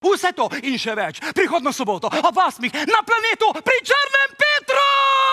Vse to in še več. Prihodno soboto ob 8 na Planetu pri Črnem Petru!